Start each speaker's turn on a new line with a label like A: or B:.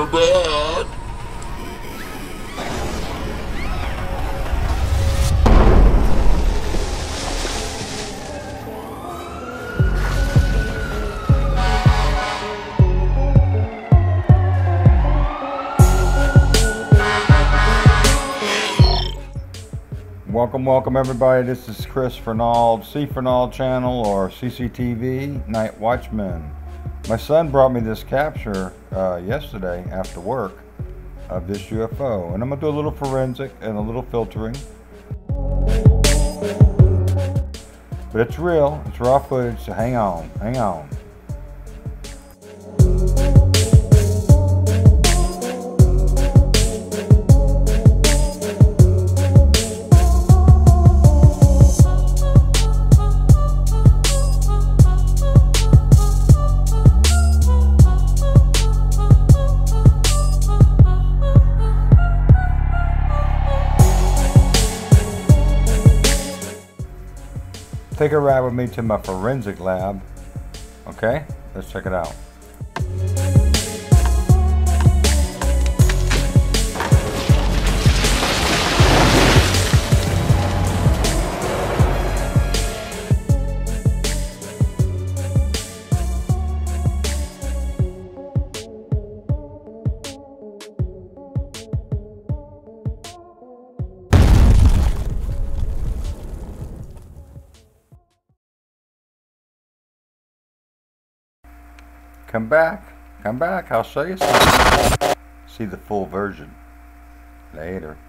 A: so bad.
B: Welcome everybody. This is Chris Fernald, C Fernald channel or CCTV Night Watchman. My son brought me this capture yesterday after work of this UFO, and I'm gonna do a little forensic and a little filtering. But it's real, it's raw footage, so hang on. Take a ride with me to my forensic lab. Okay, let's check it out. Come back, I'll show you something. See the full version later.